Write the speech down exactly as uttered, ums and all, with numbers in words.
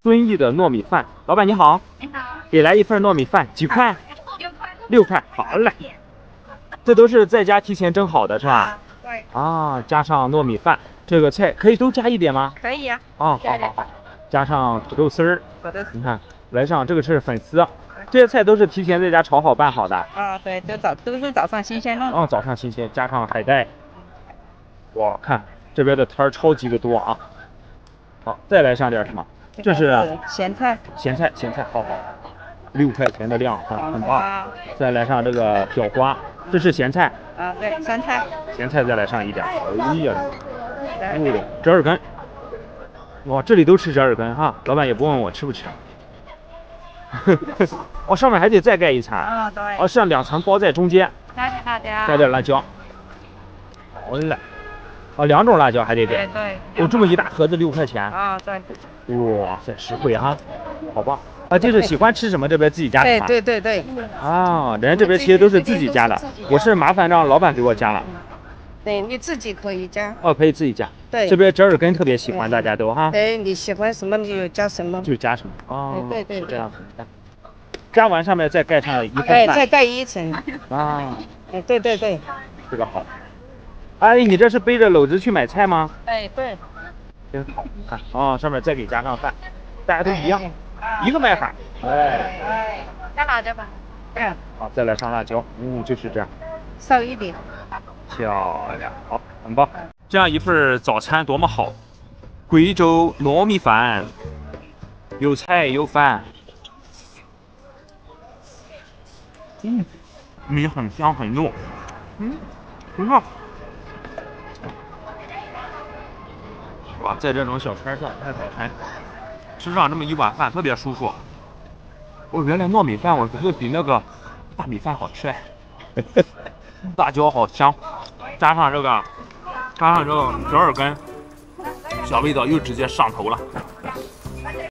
遵义的糯米饭，老板你好， 你好， 给来一份糯米饭，几块？ 六块， 六块，好嘞。这都是在家提前蒸好的是吧？ 对。 啊，加上糯米饭，这个菜可以都加一点吗？ 可以呀。 哦，好好好，加上土豆丝儿。 土豆丝。 你看，来上这个是粉丝，这些菜都是提前在家炒好拌好的。 啊，对，都早都是早上新鲜弄的。 哦，早上新鲜，加上海带。哇，看这边的摊儿超级的多啊。好，再来上点什么？这是咸菜。 咸菜，咸菜，好好。六块钱的量，很很棒。 啊。 再来上这个小花，这是咸菜。 啊，对，酸菜。 咸菜再来上一点。哎呀，哦，折耳根。哇，这里都吃折耳根哈，老板也不问我吃不吃。哦，上面还得再盖一层。 啊，对。 哦，是两层包在中间。 加点辣椒。 加点辣椒。好嘞。哦，两种辣椒还得给。 对对。 哦，这么一大盒子六块钱。 啊，对。 哇塞，实惠哈，好棒。啊，就是喜欢吃什么这边自己加的。 对对对对。 啊，人家这边其实都是自己加的，我是麻烦让老板给我加了。 对，你自己可以加。 哦，可以自己加。 对。 这边折耳根特别喜欢，大家都哈。 哎，你喜欢什么你就加什么。 就加什么。哦。 对对。 这样子。加完上面再盖上一份饭。 哎，再盖一层。 啊。 哎，对对对。 这个好。阿姨，你这是背着篓子去买菜吗？ 哎，对。 真好看哦，上面再给加上饭，大家都一样，一个卖法。哎， 加辣椒吧。嗯。 好，再来上辣椒。嗯，就是这样。 少一点。 漂亮，好，很棒。这样一份早餐多么好，贵州糯米饭，有菜有饭。嗯，米很香很糯。嗯，不错。哇，在这种小摊上开早餐，吃上这么一碗饭特别舒服。哦，原来糯米饭我觉得比那个大米饭好吃哎。辣椒好香，加上这个，加上这个折耳根，小味道又直接上头了。